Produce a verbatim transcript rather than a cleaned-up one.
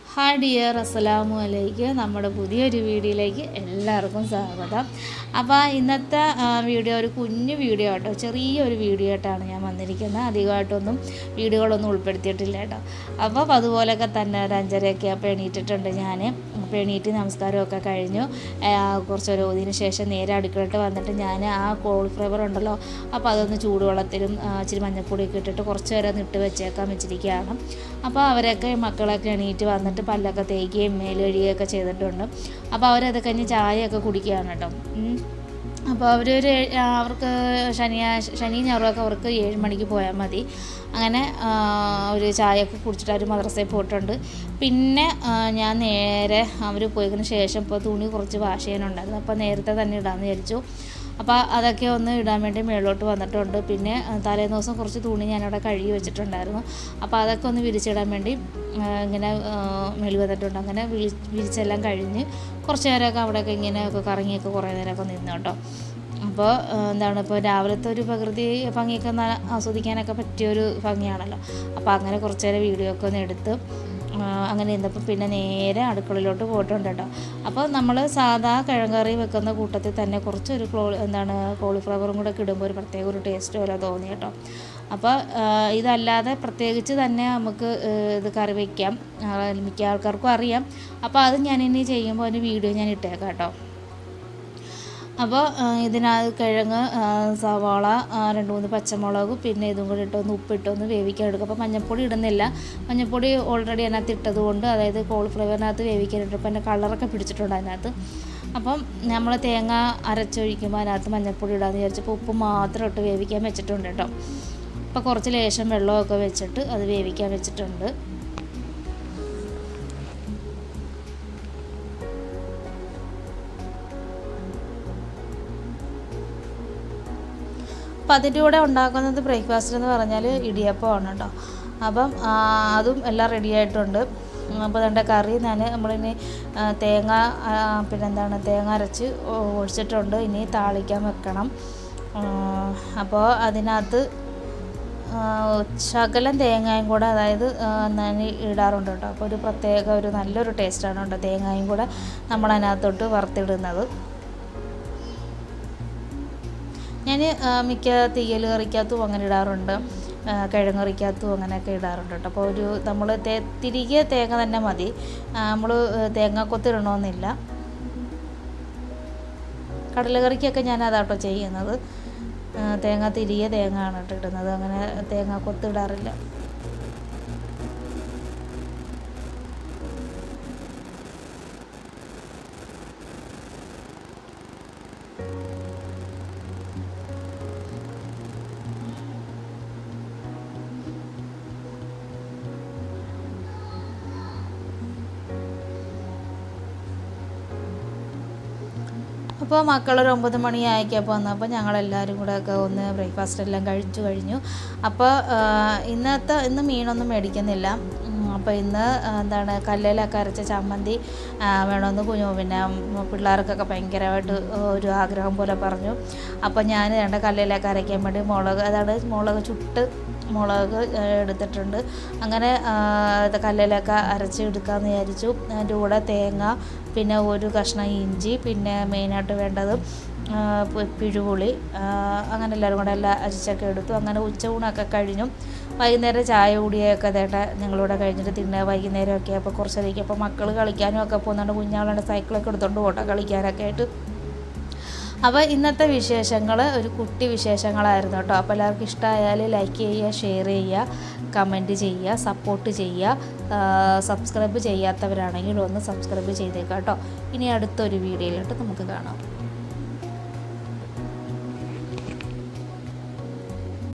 Hi dear, അസ്സലാമു അലൈക്കും. നമ്മുടെ പുതിയൊരു വീഡിയോയിലേക്ക് എല്ലാവർക്കും സ്വാഗതം. അപ്പോൾ ഇന്നത്തെ വീഡിയോ ഒരു കുഞ്ഞു വീഡിയോ കേട്ടോ, ചെറിയൊരു വീഡിയോ ആയിട്ടാണ് ഞാൻ വന്നിരിക്കുന്നത്. അധികമായിട്ടൊന്നും വീഡിയോകളൊന്നും ഉൾപ്പെടുത്തിയിട്ടില്ല കേട്ടോ. അപ്പോൾ അതുപോലെയൊക്കെ തന്നെ ഒരു അഞ്ചരയൊക്കെ അപ്പോൾ എണീറ്റിട്ടുണ്ട് ഞാൻ. അപ്പോൾ എണീറ്റ് നമസ്കാരമൊക്കെ കഴിഞ്ഞു. കുറച്ചൊരു ഓതിന് ശേഷം നേരെ അടുക്കളയിട്ട് വന്നിട്ട് ഞാൻ ആ കോളിഫ്ലവർ ഉണ്ടല്ലോ, അപ്പോൾ അതൊന്ന് ചൂടുവെള്ളത്തിലും ഇച്ചിരി മഞ്ഞൾപ്പൊടിയൊക്കെ ഇട്ടിട്ട് കുറച്ച് നേരം ഒന്ന് ഇട്ട് വെച്ചേക്കാൻ വെച്ചിരിക്കുകയാണ്. അപ്പോൾ അവരൊക്കെ മക്കളൊക്കെ എണീറ്റ് വന്നിട്ട് പല്ലൊക്കെ തേക്കുകയും മേല് കഴുകുകയൊക്കെ ചെയ്തിട്ടുണ്ട്. അപ്പോൾ അവരത് കഴിഞ്ഞ് ചായയൊക്കെ കുടിക്കുകയാണ് കേട്ടോ. അപ്പോൾ അവരൊരു അവർക്ക് ശനിയാഴ്ച ശനി ഞായറുമൊക്കെ അവർക്ക് ഏഴ് മണിക്ക് പോയാൽ മതി. അങ്ങനെ ഒരു ചായയൊക്കെ കുടിച്ചിട്ട് അവർ മദ്രസയിൽ പോയിട്ടുണ്ട്. പിന്നെ ഞാൻ നേരെ അവർ പോയതിന് ശേഷം ഇപ്പോൾ തുണി കുറച്ച് വാഷ് ചെയ്യാനുണ്ടായിരുന്നു. അപ്പോൾ നേരത്തെ തന്നെ ഇടാമെന്ന് വിചാരിച്ചു. അപ്പോൾ അതൊക്കെ ഒന്ന് ഇടാൻ വേണ്ടി മേളിലോട്ട് വന്നിട്ടുണ്ട്. പിന്നെ തലേന്ന് ദിവസം കുറച്ച് തുണി ഞാനവിടെ കഴുകി വെച്ചിട്ടുണ്ടായിരുന്നു. അപ്പോൾ അതൊക്കെ ഒന്ന് വിരിച്ചിടാൻ വേണ്ടി ഇങ്ങനെ മേളിൽ വന്നിട്ടുണ്ട്. അങ്ങനെ വിരി വിരിച്ചെല്ലാം കഴിഞ്ഞ് കുറച്ച് നേരമൊക്കെ അവിടെയൊക്കെ ഇങ്ങനെയൊക്കെ കറങ്ങിയൊക്കെ കുറേ നേരമൊക്കെ നിന്നു കേട്ടോ. അപ്പോൾ എന്താണ്, ഇപ്പോൾ രാവിലത്തെ ഒരു പ്രകൃതി ഭംഗിയൊക്കെ ആസ്വദിക്കാനൊക്കെ പറ്റിയൊരു ഭംഗിയാണല്ലോ. അപ്പോൾ അങ്ങനെ കുറച്ച് നേരം വീഡിയോ ഒക്കെ ഒന്ന് എടുത്ത് അങ്ങനെ ഇരുന്നപ്പോൾ പിന്നെ നേരെ അടുക്കളയിലോട്ട് പോയിട്ടുണ്ട് കേട്ടോ. അപ്പോൾ നമ്മൾ സാധാ കിഴങ്ങറി വെക്കുന്ന കൂട്ടത്തിൽ തന്നെ കുറച്ചൊരു ക്ലോ എന്താണ് കോളിഫ്ലവറും കൂടെ ഒക്കെ ഇടുമ്പോൾ ഒരു പ്രത്യേക ഒരു ടേസ്റ്റ് പോലെ തോന്നി കേട്ടോ. അപ്പോൾ ഇതല്ലാതെ പ്രത്യേകിച്ച് തന്നെ നമുക്ക് ഇത് കറി വയ്ക്കാം, മിക്ക ആൾക്കാർക്കും അറിയാം. അപ്പോൾ അത് ഞാനിനി ചെയ്യുമ്പോൾ അതിന് വീഡിയോ ഞാൻ ഇട്ടേക്കാം കേട്ടോ. അപ്പോൾ ഇതിനകത്ത് കിഴങ്ങ്, സവാള, രണ്ട് മൂന്ന് പച്ചമുളക്, പിന്നെ ഇതും കൂടി ഇട്ടൊന്ന് ഉപ്പിട്ടൊന്ന് വേവിക്കാൻ എടുക്കും. അപ്പോൾ മഞ്ഞൾപ്പൊടി ഇടുന്നില്ല, മഞ്ഞൾപ്പൊടി ഓൾറെഡി അതിനകത്ത് ഇട്ടത് കൊണ്ട്, അതായത് കോളിഫ്ലവറിനകത്ത് വേവിക്കാൻ ഇട്ടപ്പോൾ അതിൻ്റെ കളറൊക്കെ പിടിച്ചിട്ടുണ്ട് അതിനകത്ത്. അപ്പം നമ്മൾ തേങ്ങ അരച്ചൊഴിക്കുമ്പോൾ അതിനകത്ത് മഞ്ഞൾപ്പൊടി ഇടാമെന്ന് വിചാരിച്ചപ്പോൾ ഉപ്പ് മാത്രം ഇട്ട് വേവിക്കാൻ വെച്ചിട്ടുണ്ട് കേട്ടോ. അപ്പോൾ കുറച്ച് ലേശം വെള്ളമൊക്കെ വെച്ചിട്ട് അത് വേവിക്കാൻ വെച്ചിട്ടുണ്ട്. അപ്പം അതിൻ്റെ കൂടെ ഉണ്ടാക്കുന്നത് ബ്രേക്ക്ഫാസ്റ്റ് എന്ന് പറഞ്ഞാൽ ഇടിയപ്പമാണ് കേട്ടോ. അപ്പം അതും എല്ലാം റെഡി ആയിട്ടുണ്ട്. അപ്പോൾ അതിൻ്റെ കറി ഞാൻ നമ്മളിനി തേങ്ങ പിന്നെന്താണ് തേങ്ങ അരച്ച് ഒഴിച്ചിട്ടുണ്ട്. ഇനി താളിക്കാൻ വെക്കണം. അപ്പോൾ അതിനകത്ത് ശകലം തേങ്ങയും കൂടെ, അതായത് ഞാൻ ഇടാറുണ്ട് കേട്ടോ. അപ്പോൾ ഒരു പ്രത്യേക ഒരു നല്ലൊരു ടേസ്റ്റാണ് കേട്ടോ തേങ്ങയും കൂടെ നമ്മളതിനകത്തോട്ട് വറുത്തിടുന്നത്. ഞാൻ മിക്ക തീയൽ കറിക്കകത്തും അങ്ങനെ ഇടാറുണ്ട്, കിഴങ്ങ് കറിക്കകത്തും അങ്ങനെയൊക്കെ ഇടാറുണ്ട് കേട്ടോ. അപ്പോൾ ഒരു നമ്മൾ തേ തിരികെ തേങ്ങ തന്നെ മതി, നമ്മൾ തേങ്ങാക്കൊത്ത് ഇടണമെന്നില്ല. കടലക്കറിക്കൊക്കെ ഞാൻ അതാട്ടോ ചെയ്യുന്നത്, തേങ്ങ തിരികെ തേങ്ങ ആണ് കേട്ടോ ഇടുന്നത്, അങ്ങനെ തേങ്ങാക്കൊത്ത് ഇടാറില്ല. അപ്പോൾ മക്കളൊരു ഒമ്പത് മണിയായിക്കപ്പോൾ വന്നപ്പോൾ ഞങ്ങളെല്ലാവരും കൂടെ ഒക്കെ ഒന്ന് ബ്രേക്ക്ഫാസ്റ്റ് എല്ലാം കഴിച്ചു കഴിഞ്ഞു. അപ്പോൾ ഇന്നത്തെ ഇന്ന് മീനൊന്നും മേടിക്കുന്നില്ല. അപ്പോൾ ഇന്ന് എന്താണ് കല്ലിലൊക്കെ അരച്ച ചമ്മന്തി വേണമെന്ന് കുഞ്ഞു പിന്നെ പിള്ളേർക്കൊക്കെ ഭയങ്കരമായിട്ട് ഒരു ആഗ്രഹം പോലെ പറഞ്ഞു. അപ്പോൾ ഞാൻ രണ്ട് കല്ലിലൊക്കെ അരയ്ക്കാൻ വേണ്ടി മുളക്, അതാണ് മുളക് ചുട്ട് മുളക് എടുത്തിട്ടുണ്ട്. അങ്ങനെ കല്ലിലൊക്കെ അരച്ച് എടുക്കാമെന്ന് വിചാരിച്ചു. അതിൻ്റെ കൂടെ തേങ്ങ, പിന്നെ ഒരു കഷ്ണം ഇഞ്ചി, പിന്നെ മെയിനായിട്ട് വേണ്ടത് പിഴുപുളി, അങ്ങനെ എല്ലാവരും കൂടെ എല്ലാം അരിച്ചൊക്കെ എടുത്തു. അങ്ങനെ ഉച്ചയൂണൊക്കെ കഴിഞ്ഞു. വൈകുന്നേരം ചായ കുടിയൊക്കെ തേട്ട ഞങ്ങളിവിടെ കഴിഞ്ഞിട്ട് തിന്നുക വൈകുന്നേരമൊക്കെ. അപ്പോൾ കുറച്ചധികം അപ്പോൾ മക്കൾ കളിക്കാനും ഒക്കെ പോകുന്നുണ്ട്, കുഞ്ഞാളുണ്ട് സൈക്കിളൊക്കെ എടുത്തുകൊണ്ട് പോട്ടെ കളിക്കാനൊക്കെ ആയിട്ട്. അപ്പോൾ ഇന്നത്തെ വിശേഷങ്ങൾ ഒരു കുട്ടി വിശേഷങ്ങളായിരുന്നു കേട്ടോ. അപ്പോൾ എല്ലാവർക്കും ഇഷ്ടമായാൽ ലൈക്ക് ചെയ്യുക, ഷെയർ ചെയ്യുക, കമൻറ്റ് ചെയ്യുക, സപ്പോർട്ട് ചെയ്യുക. സബ്സ്ക്രൈബ് ചെയ്യാത്തവരാണെങ്കിൽ ഒന്ന് സബ്സ്ക്രൈബ് ചെയ്തേക്കാം കേട്ടോ. ഇനി അടുത്തൊരു വീഡിയോയിലോട്ട് നമുക്ക് കാണാം.